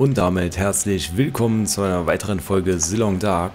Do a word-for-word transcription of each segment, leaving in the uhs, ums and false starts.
Und damit herzlich willkommen zu einer weiteren Folge Zilong Dark.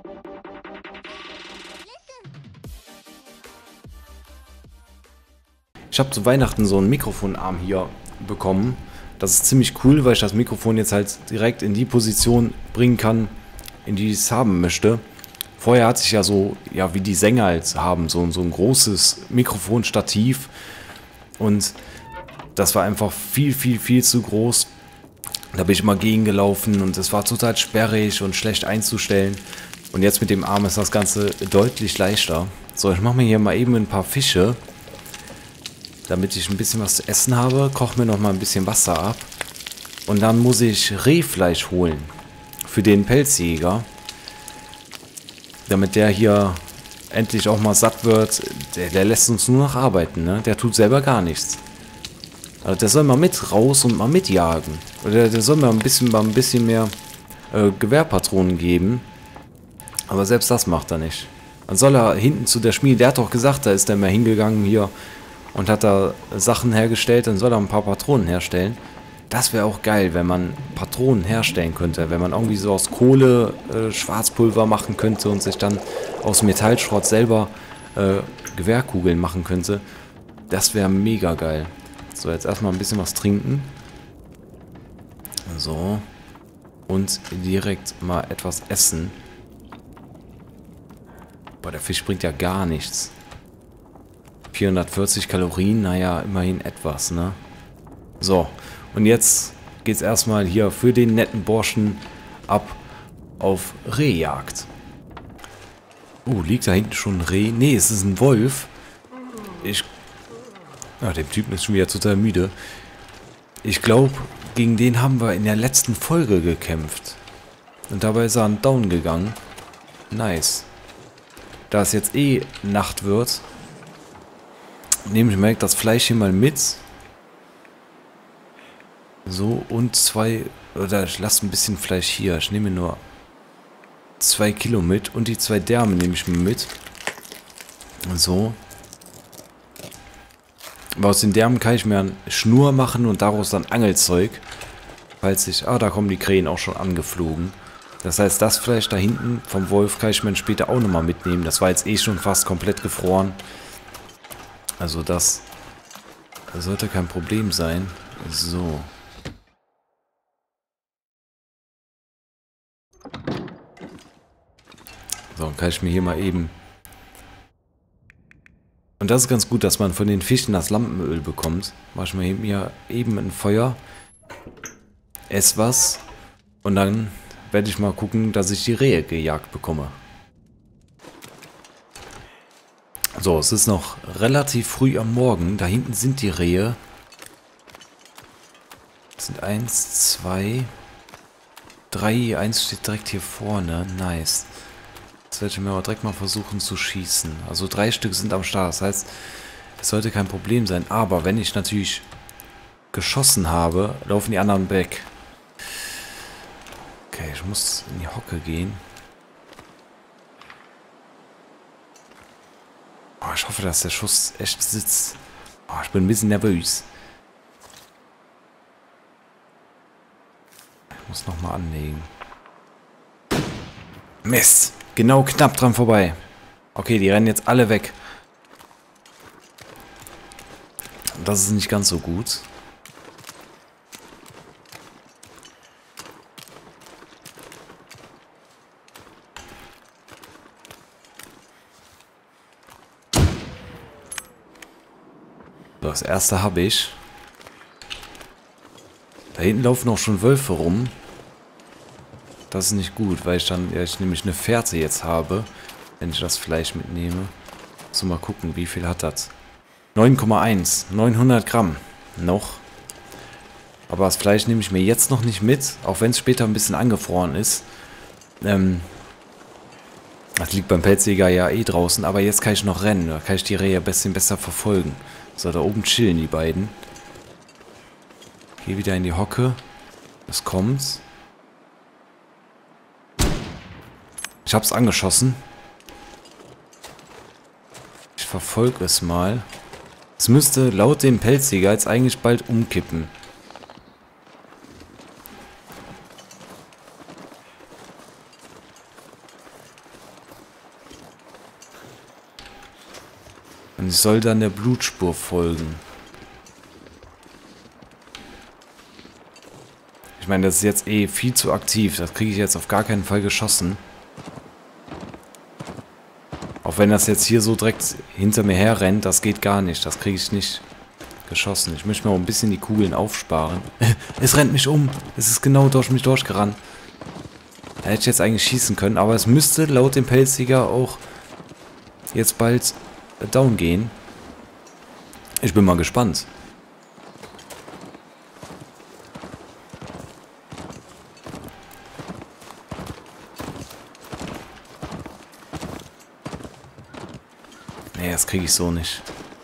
Ich habe zu Weihnachten so einen Mikrofonarm hier bekommen. Das ist ziemlich cool, weil ich das Mikrofon jetzt halt direkt in die Position bringen kann, in die ich es haben möchte. Vorher hatte ich ja so, ja wie die Sänger halt haben, so, so ein großes Mikrofonstativ. Und das war einfach viel, viel, viel zu groß. Da bin ich immer gegengelaufen und es war total sperrig und schlecht einzustellen. Und jetzt mit dem Arm ist das Ganze deutlich leichter. So, ich mache mir hier mal eben ein paar Fische, damit ich ein bisschen was zu essen habe. Koche mir noch mal ein bisschen Wasser ab. Und dann muss ich Rehfleisch holen für den Pelzjäger. Damit der hier endlich auch mal satt wird. Der, der lässt uns nur noch arbeiten, ne? Der tut selber gar nichts. Also der soll mal mit raus und mal mitjagen. Oder der soll mir ein bisschen, mal ein bisschen mehr äh, Gewehrpatronen geben. Aber selbst das macht er nicht. Dann soll er hinten zu der Schmiede, der hat doch gesagt, da ist er mal hingegangen hier und hat da Sachen hergestellt, dann soll er ein paar Patronen herstellen. Das wäre auch geil, wenn man Patronen herstellen könnte. Wenn man irgendwie so aus Kohle äh, Schwarzpulver machen könnte und sich dann aus Metallschrott selber äh, Gewehrkugeln machen könnte. Das wäre mega geil. So, jetzt erstmal ein bisschen was trinken. So. Und direkt mal etwas essen. Boah, der Fisch bringt ja gar nichts. vierhundertvierzig Kalorien, naja, immerhin etwas, ne? So, und jetzt geht's erstmal hier für den netten Burschen ab auf Rehjagd. Uh, liegt da hinten schon ein Reh? Nee, es ist ein Wolf. Ich... Ah, dem Typen ist schon wieder total müde. Ich glaube, gegen den haben wir in der letzten Folge gekämpft. Und dabei ist er ein Down gegangen. Nice. Da es jetzt eh Nacht wird, nehme ich mir das Fleisch hier mal mit. So, und zwei... Oder ich lasse ein bisschen Fleisch hier. Ich nehme nur zwei Kilo mit. Und die zwei Därme nehme ich mir mit. So. Aber aus den Därmen kann ich mir eine Schnur machen und daraus dann Angelzeug. Falls ich... Ah, da kommen die Krähen auch schon angeflogen. Das heißt, das Fleisch da hinten vom Wolf kann ich mir später auch nochmal mitnehmen. Das war jetzt eh schon fast komplett gefroren. Also das, das sollte kein Problem sein. So. So, dann kann ich mir hier mal eben... Und das ist ganz gut, dass man von den Fischen das Lampenöl bekommt. Mach ich mal hier eben ein Feuer. Ess was. Und dann werde ich mal gucken, dass ich die Rehe gejagt bekomme. So, es ist noch relativ früh am Morgen. Da hinten sind die Rehe. Das sind eins, zwei, drei. Eins steht direkt hier vorne. Nice. Jetzt werde ich mir aber direkt mal versuchen zu schießen. Also drei Stück sind am Start. Das heißt, es sollte kein Problem sein. Aber wenn ich natürlich geschossen habe, laufen die anderen weg. Okay, ich muss in die Hocke gehen. Oh, ich hoffe, dass der Schuss echt sitzt. Oh, ich bin ein bisschen nervös. Ich muss nochmal anlegen. Mist. Genau knapp dran vorbei. Okay, die rennen jetzt alle weg. Das ist nicht ganz so gut. Das erste habe ich. Da hinten laufen auch schon Wölfe rum. Das ist nicht gut, weil ich dann ja, ich nämlich eine Fährte jetzt habe, wenn ich das Fleisch mitnehme. So, mal gucken, wie viel hat das? neun Komma eins, neunhundert Gramm noch. Aber das Fleisch nehme ich mir jetzt noch nicht mit, auch wenn es später ein bisschen angefroren ist. Ähm, das liegt beim Pelzjäger ja eh draußen, aber jetzt kann ich noch rennen, da kann ich die Rehe ein bisschen besser verfolgen. So, da oben chillen die beiden. Geh wieder in die Hocke. Es kommt. Ich hab's angeschossen. Ich verfolge es mal. Es müsste laut dem Pelzjäger jetzt eigentlich bald umkippen. Und ich soll dann der Blutspur folgen. Ich meine, das ist jetzt eh viel zu aktiv. Das kriege ich jetzt auf gar keinen Fall geschossen. Auch wenn das jetzt hier so direkt hinter mir her rennt, das geht gar nicht. Das kriege ich nicht geschossen. Ich möchte mir auch ein bisschen die Kugeln aufsparen. Es rennt mich um. Es ist genau durch mich durchgerannt. Da hätte ich jetzt eigentlich schießen können. Aber es müsste laut dem Pelzjäger auch jetzt bald down gehen. Ich bin mal gespannt. Nee, das kriege ich so nicht.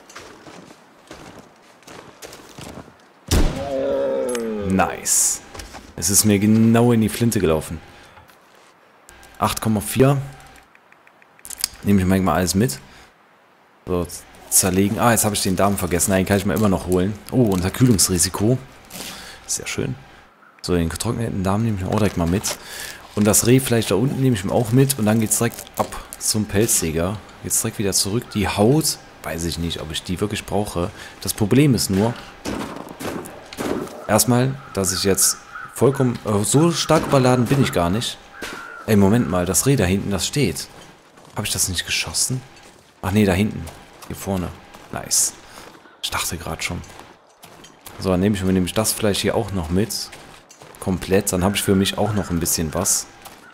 Nice. Es ist mir genau in die Flinte gelaufen. acht Komma vier. Nehme ich manchmal alles mit. So, zerlegen. Ah, jetzt habe ich den Darm vergessen. Nein, den kann ich mir immer noch holen. Oh, Unterkühlungsrisiko. Sehr schön. So, den getrockneten Darm nehme ich mir auch direkt mal mit. Und das Rehfleisch da unten nehme ich mir auch mit. Und dann geht es direkt ab zum Pelzjäger. Jetzt direkt wieder zurück. Die Haut, weiß ich nicht, ob ich die wirklich brauche. Das Problem ist nur, erstmal, dass ich jetzt vollkommen, äh, so stark überladen bin ich gar nicht. Ey, Moment mal, das Reh da hinten, das steht. Habe ich das nicht geschossen? Ach nee, da hinten. Hier vorne. Nice. Ich dachte gerade schon. So, dann nehme ich mir nämlich das Fleisch hier auch noch mit. Komplett. Dann habe ich für mich auch noch ein bisschen was.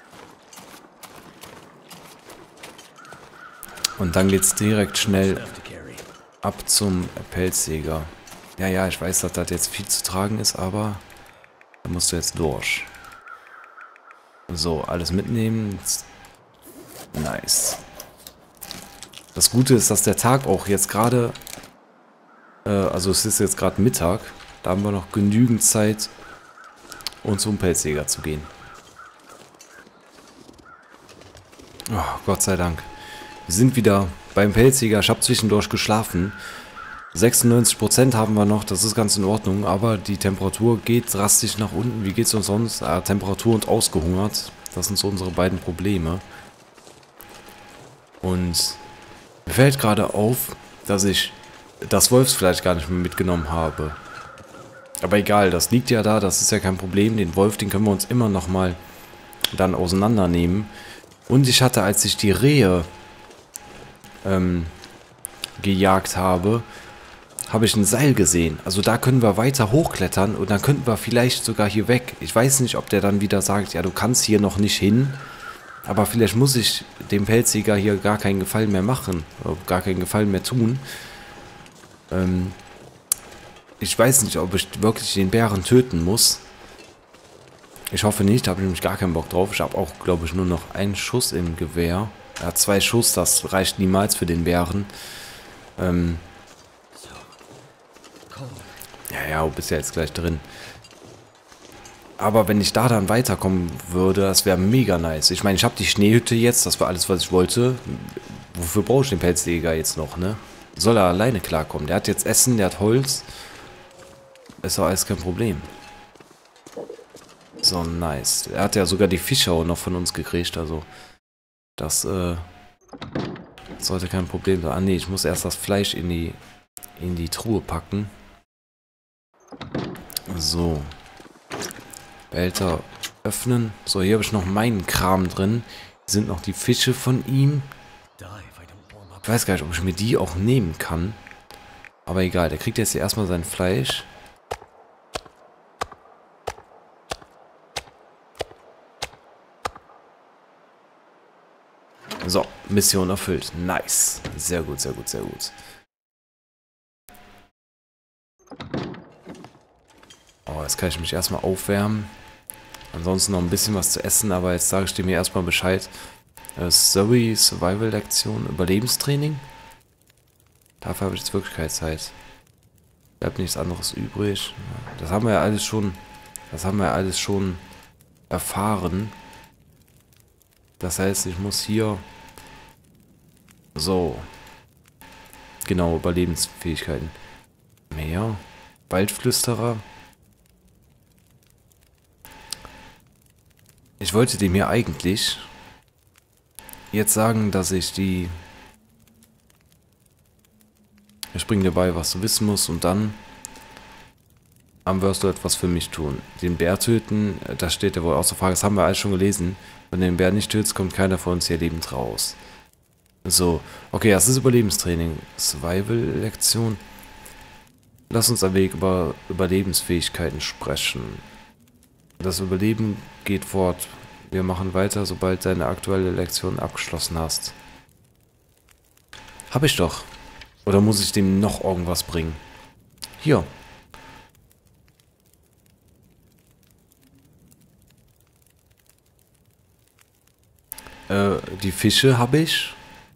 Und dann geht es direkt schnell ab zum Pelzjäger. Ja, ja, ich weiß, dass das jetzt viel zu tragen ist, aber da musst du jetzt durch. So, alles mitnehmen. Nice. Das Gute ist, dass der Tag auch jetzt gerade, äh, also es ist jetzt gerade Mittag, da haben wir noch genügend Zeit, um zum Pelzjäger zu gehen. Oh, Gott sei Dank. Wir sind wieder beim Pelzjäger. Ich habe zwischendurch geschlafen. sechsundneunzig Prozent haben wir noch, das ist ganz in Ordnung, aber die Temperatur geht drastisch nach unten. Wie geht es uns sonst? Ah, Temperatur und ausgehungert. Das sind so unsere beiden Probleme. Und mir fällt gerade auf, dass ich das Wolfsfleisch gar nicht mehr mitgenommen habe. Aber egal, das liegt ja da, das ist ja kein Problem. Den Wolf, den können wir uns immer noch mal dann auseinandernehmen. Und ich hatte, als ich die Rehe ähm, gejagt habe, habe ich ein Seil gesehen. Also da können wir weiter hochklettern und dann könnten wir vielleicht sogar hier weg. Ich weiß nicht, ob der dann wieder sagt, ja, du kannst hier noch nicht hin. Aber vielleicht muss ich dem Pelzjäger hier gar keinen Gefallen mehr machen. Oder gar keinen Gefallen mehr tun. Ähm, ich weiß nicht, ob ich wirklich den Bären töten muss. Ich hoffe nicht, da habe ich nämlich gar keinen Bock drauf. Ich habe auch, glaube ich, nur noch einen Schuss im Gewehr. Ja, zwei Schuss, das reicht niemals für den Bären. Ähm, ja, ja, du bist ja jetzt gleich drin. Aber wenn ich da dann weiterkommen würde, das wäre mega nice. Ich meine, ich habe die Schneehütte jetzt, das war alles, was ich wollte. Wofür brauche ich den Pelzjäger jetzt noch, ne? Soll er alleine klarkommen. Der hat jetzt Essen, der hat Holz. Ist doch alles kein Problem. So, nice. Er hat ja sogar die Fische auch noch von uns gekriegt, also das äh, sollte kein Problem sein. Ah ne, ich muss erst das Fleisch in die, in die Truhe packen. So. Behälter öffnen. So, hier habe ich noch meinen Kram drin. Hier sind noch die Fische von ihm. Ich weiß gar nicht, ob ich mir die auch nehmen kann. Aber egal, der kriegt jetzt hier erstmal sein Fleisch. So, Mission erfüllt. Nice. Sehr gut, sehr gut, sehr gut. Oh, jetzt kann ich mich erstmal aufwärmen. Ansonsten noch ein bisschen was zu essen, aber jetzt sage ich dir mir erstmal Bescheid. Äh, Zoe Survival Lektion, Überlebenstraining. Dafür habe ich jetzt wirklich keine Zeit. Bleibt nichts anderes übrig. Das haben wir ja alles schon. Das haben wir ja alles schon erfahren. Das heißt, ich muss hier. So. Genau, Überlebensfähigkeiten. Mehr. Waldflüsterer. Ich wollte dem hier eigentlich jetzt sagen, dass ich die Ich bringe dir bei, was du wissen musst und dann am wirst du etwas für mich tun. Den Bär töten, das steht ja wohl außer Frage, das haben wir alles schon gelesen. Wenn du den Bär nicht tötest, kommt keiner von uns hier lebend raus. So, okay, das ist Überlebenstraining. Survival-Lektion. Lass uns ein wenig über Überlebensfähigkeiten sprechen. Das Überleben geht fort. Wir machen weiter, sobald deine aktuelle Lektion abgeschlossen hast. Hab ich doch. Oder muss ich dem noch irgendwas bringen? Hier. Äh, die Fische habe ich.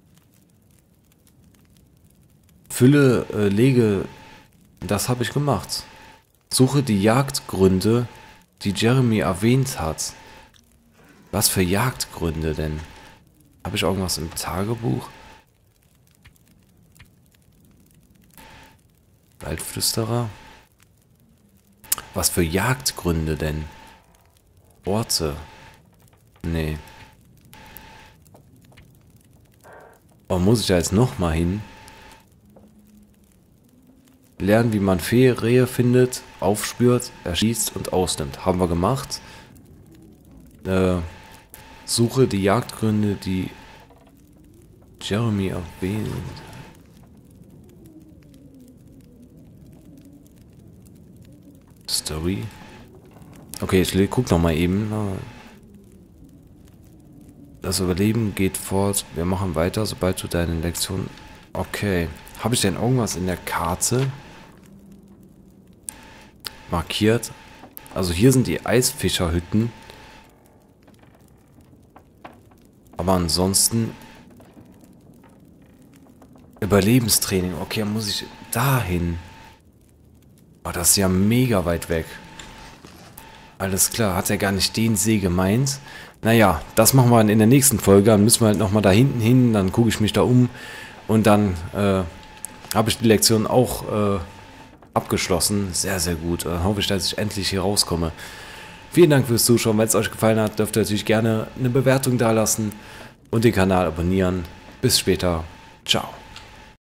Fülle, äh, lege, das habe ich gemacht. Suche die Jagdgründe, die Jeremy erwähnt hat. Was für Jagdgründe denn? Habe ich irgendwas im Tagebuch? Waldflüsterer? Was für Jagdgründe denn? Orte? Nee. Oh, muss ich da jetzt nochmal hin? Lernen, wie man Fee, Rehe findet, aufspürt, erschießt und ausnimmt. Haben wir gemacht. Äh, suche die Jagdgründe, die Jeremy erwähnt. Story. Okay, ich guck noch mal eben. Das Überleben geht fort. Wir machen weiter, sobald du deine Lektion... Okay. Habe ich denn irgendwas in der Karte markiert? Also hier sind die Eisfischerhütten. Aber ansonsten... Überlebenstraining. Okay, dann muss ich dahin. Oh, das ist ja mega weit weg. Alles klar, hat er gar nicht den See gemeint. Naja, das machen wir in der nächsten Folge. Dann müssen wir halt nochmal da hinten hin. Dann gucke ich mich da um. Und dann äh, habe ich die Lektion auch äh, abgeschlossen. Sehr, sehr gut. Dann hoffe ich, dass ich endlich hier rauskomme. Vielen Dank fürs Zuschauen. Wenn es euch gefallen hat, dürft ihr natürlich gerne eine Bewertung dalassen und den Kanal abonnieren. Bis später. Ciao.